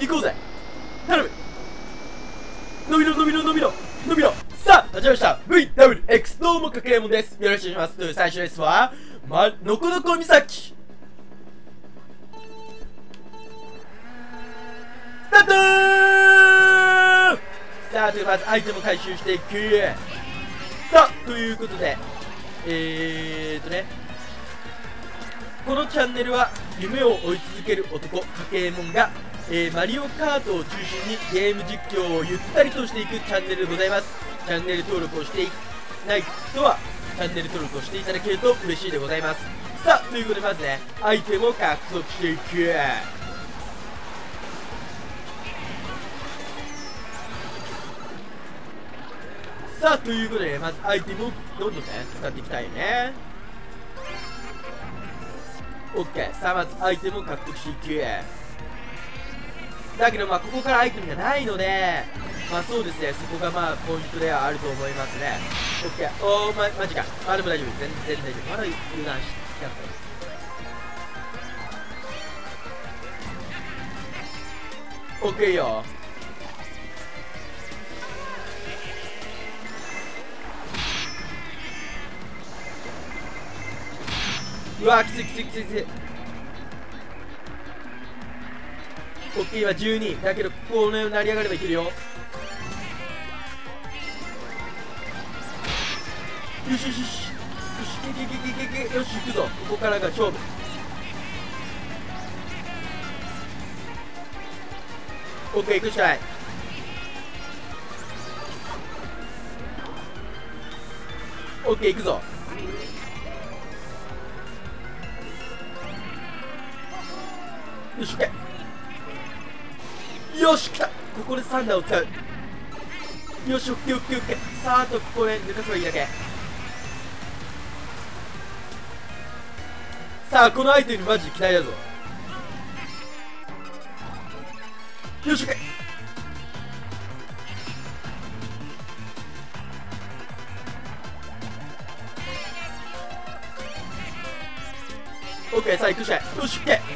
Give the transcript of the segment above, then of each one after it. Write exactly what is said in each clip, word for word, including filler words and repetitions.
こうぜ。頼む。伸びろ伸びろ伸びろ伸びろ。さあ始まりました ブイダブリューエックス どうもかけえもんです。よろしくお願いします。という最初のレースはまのこのこ岬スタートー。さあというまずアイテムを回収していく。さあということでえーっとねこのチャンネルは夢を追い続ける男かけえもんが、えー、マリオカートを中心にゲーム実況をゆったりとしていくチャンネルでございます。チャンネル登録をしていない人はチャンネル登録をしていただけると嬉しいでございます。さあということでまずねアイテムを獲得していく。さあということで、ね、まずアイテムをどんどんね使っていきたいよね。オッケー。さあまずアイテムを獲得していく。だけどまあここからアイテムがないのでまあそうですね、そこがまあポイントではあると思いますね。オッケー。おーまマジか。まあでも大丈夫、全然大丈夫。まだ油断しちゃった。オッケーよ。うわーきついきついきついきつい。オッケー今じゅうにだけどここの成り上がればいけるよ。よしよしよしよしけけけけけけよし行くぞ。ここからが勝負。オッケー行くしかない。オッケー行くぞ。よし、OK。よし、来た。ここでサンダーを使う。よし、オッケーオッケーオッケー。さあ、あとここで抜かせばいいだけ。さあ、このアイテムマジで期待だぞ。よし、オッケー。オッケー、さあ、行くしかない。よし、オッケー。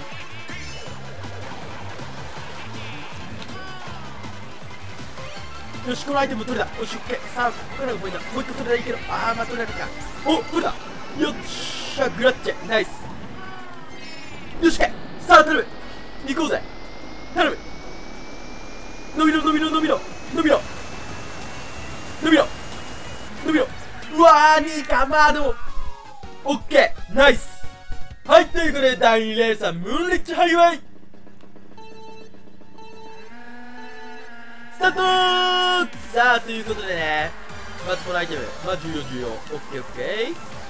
よし、このアイテム取れた。よし、オッケー。さあ、ここからがポイントだ。もう一個取れたらいいけど。あー、まあ、取れなかった。お、取れた。よっしゃ、グラッチェ。ナイス。よし、オッケー。さあ、頼む。行こうぜ。頼む。伸びろ、伸びろ、伸びろ。伸びろ。伸びろ。伸びろ。うわー、にいか。まあ、でも。オッケー。ナイス。はい、ということで、だいにレースは、ムーンリッチハイウェイ。スタートー。さあということでねまずこのアイテムまあ重要重要。オッケーオッケ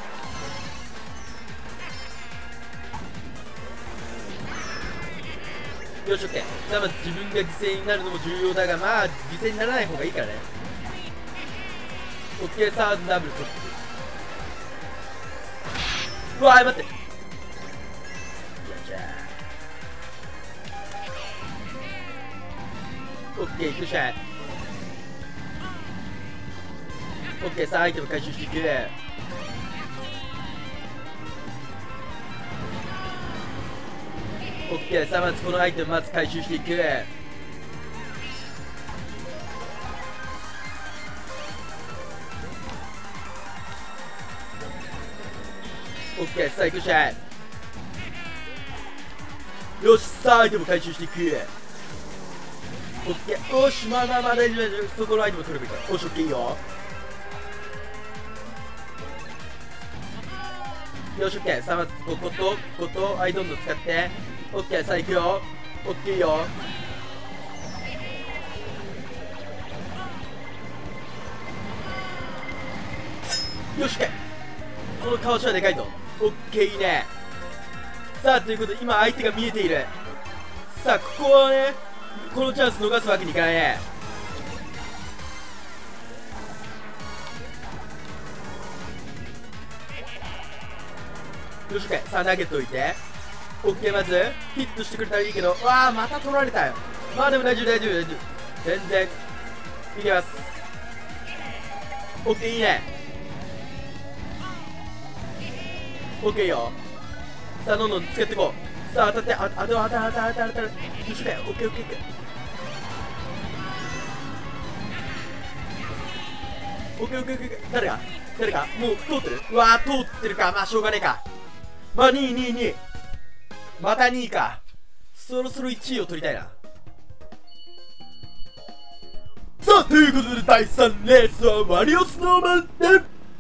ー。よしオッケー。さあまず自分が犠牲になるのも重要だがまあ犠牲にならない方がいいからね。オッケー。さあダブル取ってうわー待って。よっしゃー。オッケー行くしゃい。オッケー。さあアイテム回収していく。オッケー。さあまずこのアイテムまず回収していく。オッケー。さあ行くしゃい。よし。さあアイテム回収していく。オッケー。よし、まあまあまあ大丈夫大丈夫。そこのアイテム取ればいいから。よし、オッケーいいよ。よし、オッケー。さあまずこことこことアイどんどん使って。オッケー。さあ行くよ。オッケーいいよ。よし、オッケー。この顔しはでかいぞ。オッケーいいね。さあということで今相手が見えている。さあここはねこのチャンス逃すわけにいかないね。よし、オッケー。さあ投げといて。オッケー。まずヒットしてくれたらいいけどわあまた取られたよ。まあでも大丈夫大丈夫大丈夫。全然いけます。オッケーいいね。オッケーよ。さあどんどん使っていこう。さあ当たってあ当たる当たる当たる当たる当たる。よし、オッケーオッケーオッケー。 オッケーオッケーオッケー。誰が誰がもう通ってる。うわー、通ってるか。まあしょうがねえか。まあにいにいにい、またにいか。そろそろいちいを取りたいな。さあということでだいさんレースはマリオスノーマンで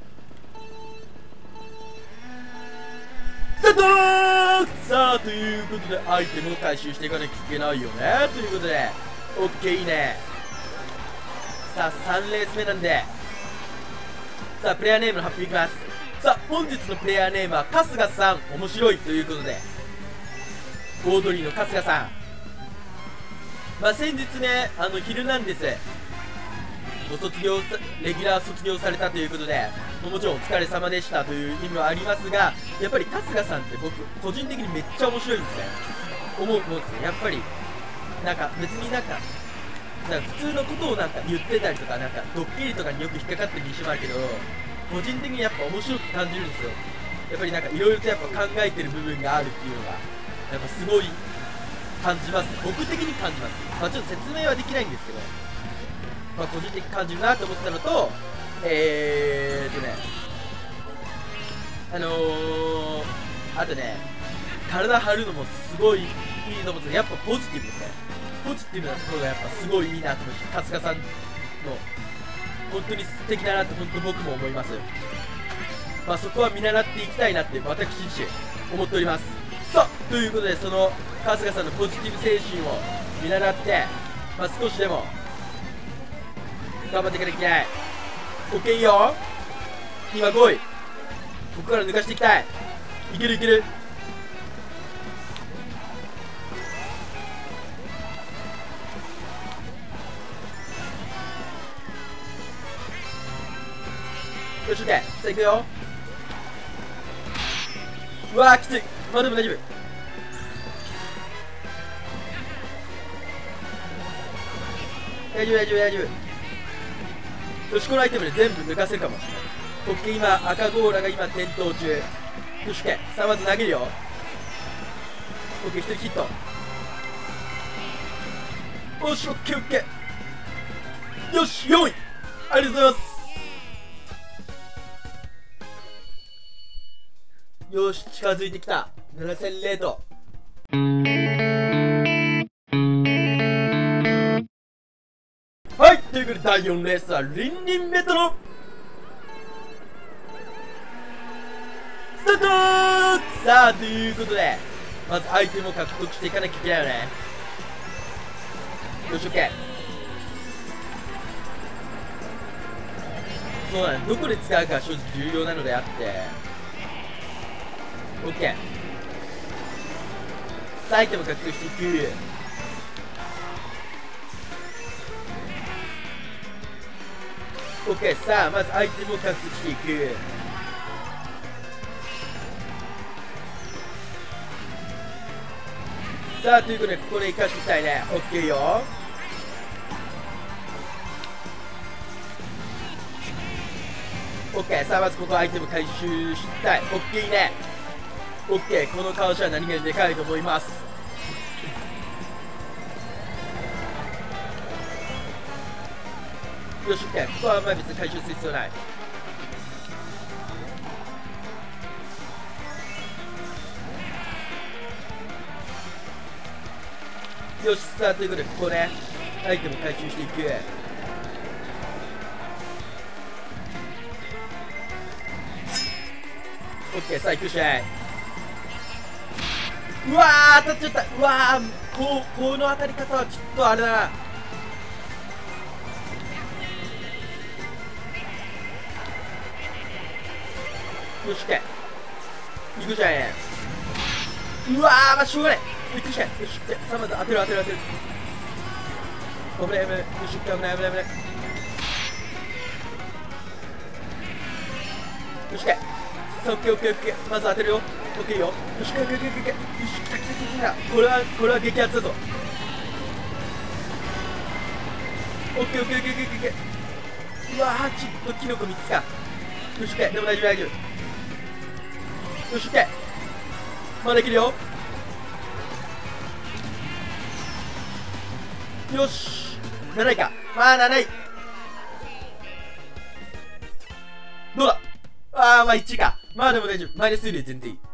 スタートー。さあということでアイテムを回収していかなきゃいけないよね。ということでオッケー、いいね。さあさんレース目なんで、さあプレイヤーネームの発表いきます。さあ本日のプレイヤーネームは春日さん、面白いということで、オードリーの春日さん、まあ先日ね、あのヒルナンデスご卒業さ、レギュラー卒業されたということで、もちろんお疲れ様でしたという意味はありますが、やっぱり春日さんって僕個人的にめっちゃ面白いんですね。思う思うんですよ。やっぱりなんか別になんかなんか普通のことをなんか言ってたりとか、なんかドッキリとかによく引っかかってる印象もあるけど、個人的にやっぱ面白く感じるんですよ。やっぱりなんかいろいろとやっぱ考えてる部分があるっていうのがやっぱすごい感じます。僕的に感じます。まあちょっと説明はできないんですけど、まあ個人的に感じるなと思ったのと、えーっとねあのー、あとね、体張るのもすごいいいと思って、やっぱポジティブですね。ポジティブなところがやっぱすごいいいなと思って、春日さんの本当に素敵だなって本当僕も思います。まあそこは見習っていきたいなって私自身思っております。さあということで、その春日さんのポジティブ精神を見習って、まあ、少しでも頑張っていかなきゃいけない。 OK いいよ。今ごい、ここから抜かしていきたい。いけるいける。よし OK、 さあいくよ。うわーきつい。まあでも大丈夫。大丈夫大丈夫大丈夫。よし、このアイテムで全部抜かせるかもしれない。オッケー、今赤ゴーラが今点灯中。よし OK、 さあまず投げるよ。オッケー、ひとりヒット。よし OKOK、 よしよんい、ありがとうございます。よし、近づいてきた。ななせんレート。はい、ということでだいよんレースはリンリンメトロスタートー。さあということで、まずアイテムを獲得していかなきゃいけないよね。よし OK。 そうだね、どこで使うか正直重要なのであって、オッケー。さあアイテム獲得していく。オッケー。さあまずアイテムを獲得していく。さあということでここで生かしていきたいね。オッケーよ。オッケー。さあまずここアイテム回収したい。オッケー、いいね。オッケー、この顔者は何気にでかいと思います。よし OK、 ここはまあ別に回収する必要ない。よし、さあということでここね、アイテム回収していく。オッケー、さあ行くしゃい。うわー当たっちゃった。うわー、こうこの当たり方はちょっとあれだな。よし OK、 行くじゃん。うわー、まあしょうがない。行くじゃん。よし OK、 さあまず当てる当てる当てる。危ない危ない。よし OK、 危ない危ない危ない。よし OK、 さあ OKOKOK、 まず当てるよ。 OK よ。よし OKOKOK、 よし来た来た来た来た。これはこれは激アツだぞ。 OKOKOKOK。 うわー、ちょっとキノコみっつか。よし OK、 でも大丈夫大丈夫。よし OK、 まだいけるよ。よしなないか。まあなない。 あー、まあいちか。まあでも大丈夫。マイナスより全然いい。